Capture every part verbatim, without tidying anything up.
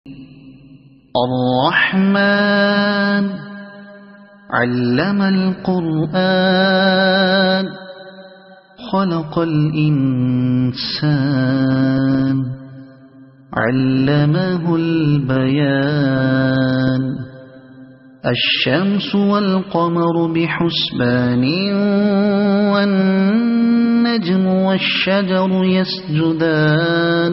الرحمن علم القرآن خلق الإنسان علمه البيان الشمس والقمر بحسبان والنجم والشجر يسجدان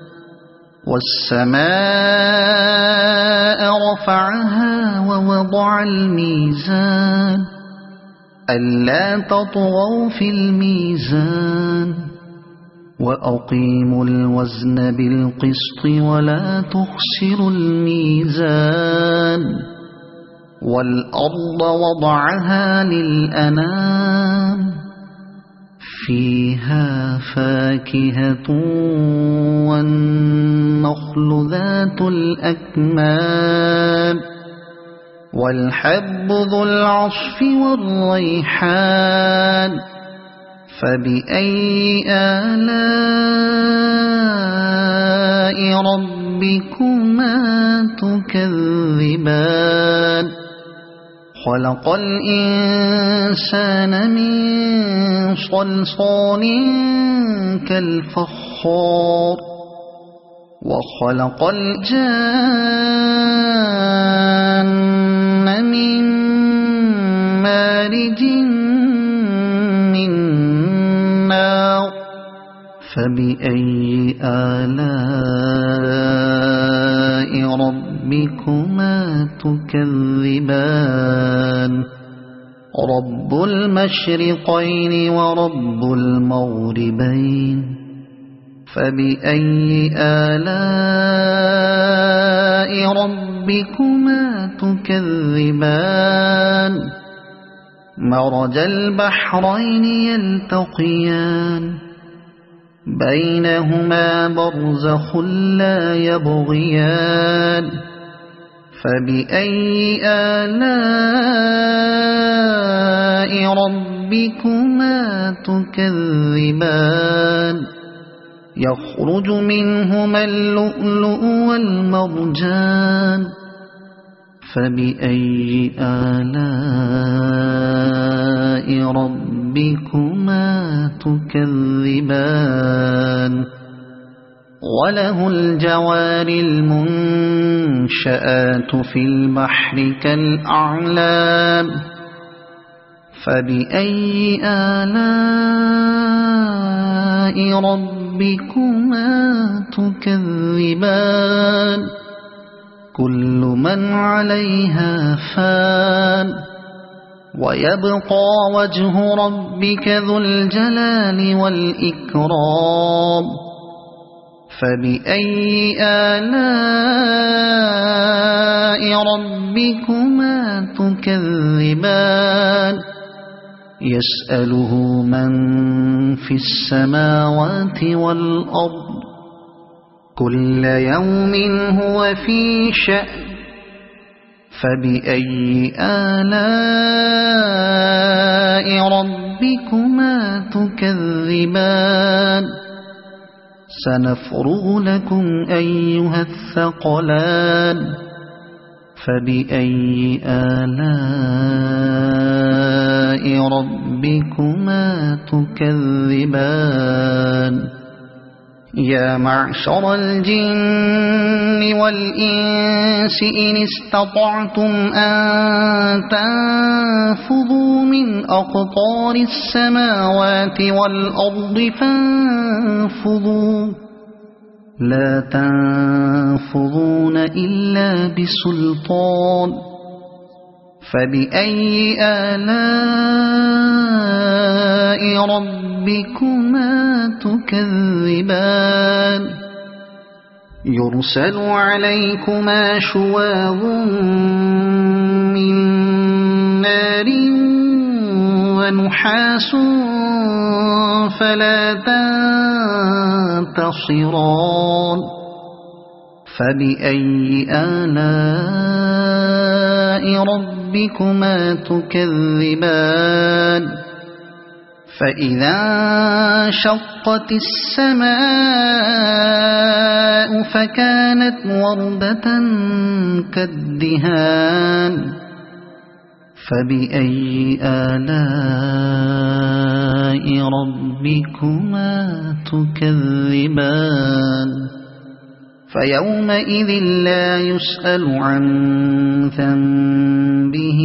والسماء رفعها ووضع الميزان ألا تطغوا في الميزان وأقيموا الوزن بالقسط ولا تخسروا الميزان والأرض وضعها للأنام فيها فاكهة والنخل ذات الأكمام والحب ذو العصف والريحان فبأي آلاء ربكما تكذبان خلق الإنسان من صلصال كالفخار وخلق الجان من مارج من نار فبأي آلاء ربكما تكذبان رب المشرقين ورب المغربين فبأي آلاء ربكما تكذبان مرج البحرين يلتقيان بينهما برزخ لا يبغيان فبأي آلاء ربكما تكذبان يخرج منهما اللؤلؤ والمرجان فبأي آلاء ربكما تكذبان وله الجوار المنشآت في البحر كالأعلام فبأي آلاء ربكما تكذبان كل من عليها فان ويبقى وجه ربك ذو الجلال والإكرام فبأي آلاء ربكما تكذبان يسأله من في السماوات والأرض كل يوم هو في شأن فبأي آلاء ربكما تكذبان سنفرغ لكم أيها الثقلان فبأي آلاء ربكما تكذبان يا معشر الجن والإنس إن استطعتم أن تنفذوا من أقطار السماوات والأرض فانفذوا لا تنفذون إلا بسلطان فبأي آلاء ربكما تكذبان يرسل عليكما شواظ من نار ونحاس فلا تنتصران فبأي آلاء ربكما تكذبان فإذا انشقت السماء فكانت وردة كالدهان فبأي آلاء ربكما تكذبان فيومئذ لا يسأل عن ذنبه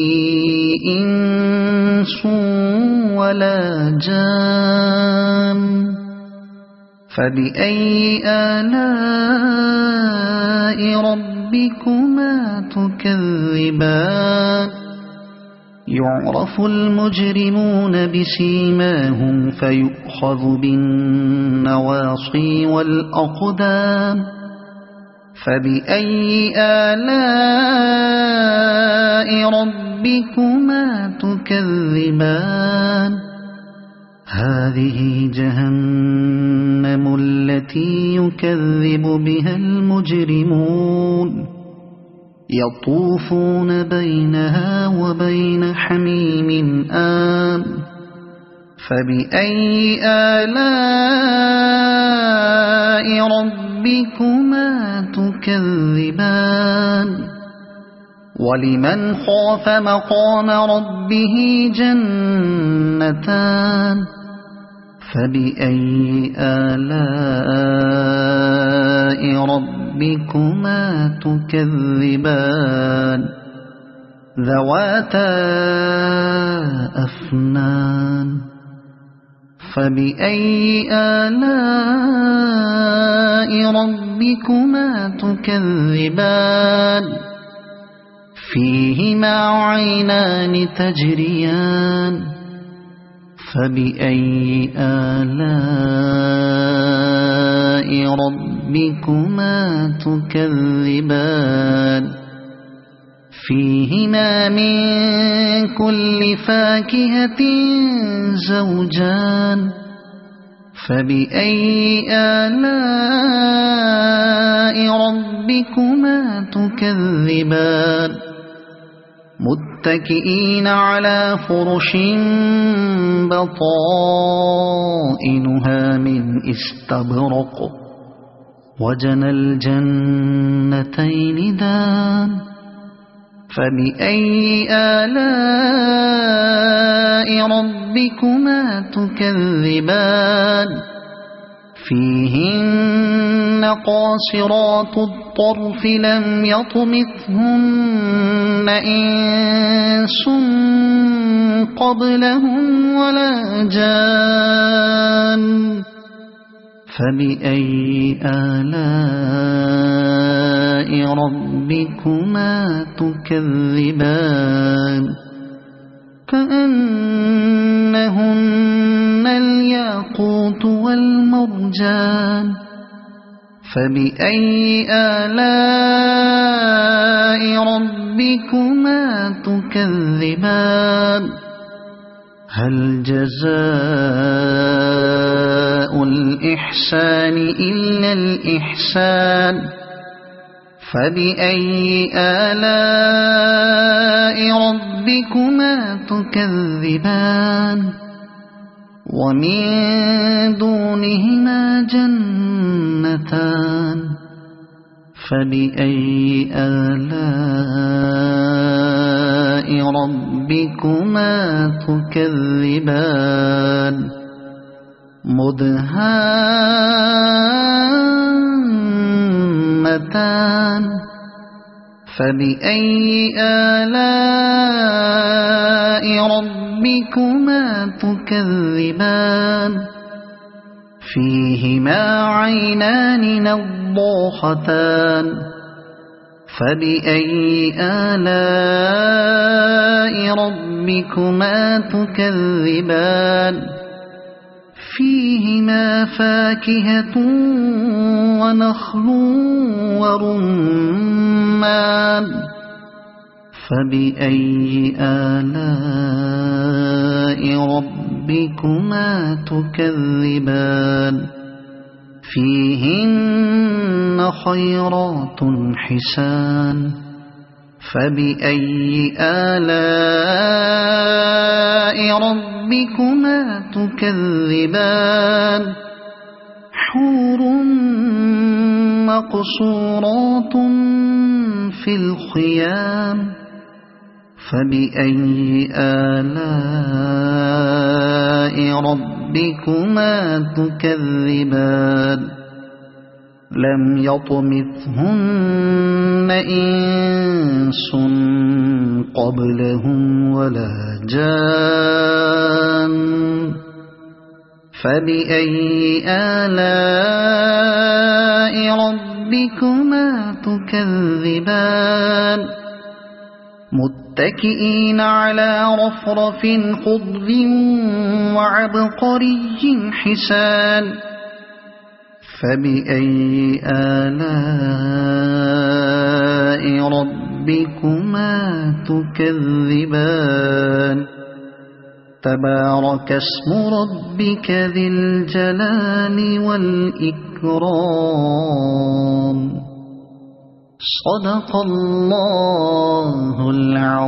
إنس ولا جان فبأي آلاء ربكما تكذبان يعرف المجرمون بسيماهم فيؤخذ بالنواصي والأقدام فبأي آلاء ربكما تكذبان هذه جهنم التي يكذب بها المجرمون يطوفون بينها وبين حميم آن فبأي آلاء ربكما تكذبان ولمن خاف مقام ربه جنتان فبأي آلاء ربكما تكذبان ذواتا أفنان فبأي آلاء ربكما تكذبان فيهما عينان تجريان فبأي آلاء ربكما تكذبان فيهما من كل فاكهة زوجان فبأي آلاء ربكما تكذبان متكئين على فرش بطائنها من استبرق وجنى الجنتين دان فبأي آلاء ربكما تكذبان فيهن قاصرات الطرف لم يطمثهن إنس قبلهم ولا جان فبأي آلاء ربكما تكذبان كأنهن الياقوت والمرجان فبأي آلاء ربكما تكذبان هل جزاء الإحسان إلا الإحسان فبأي آلاء ربكما تكذبان ومن دونهما جنتان فبأي آلاء ربكما تكذبان مدهامتان فبأي آلاء ربكما تكذبان فيهما عينان نضاختان فبأي آلاء ربكما تكذبان فيهما فاكهة ونخل ورمان فبأي آلاء ربكما تكذبان فيهن خيرات حسان فبأي آلاء ربكما تكذبان حور مقصورات في الخيام فبأي آلاء ربكما تكذبان لم يطمثهن إنس قبلهم ولا جان فبأي آلاء ربكما تكذبان متكئين على رفرف خضر وعبقري حسان فبأي آلاء ربكما تكذبان تبارك اسم ربك ذي الجلال والإكرام صدق الله العظيم.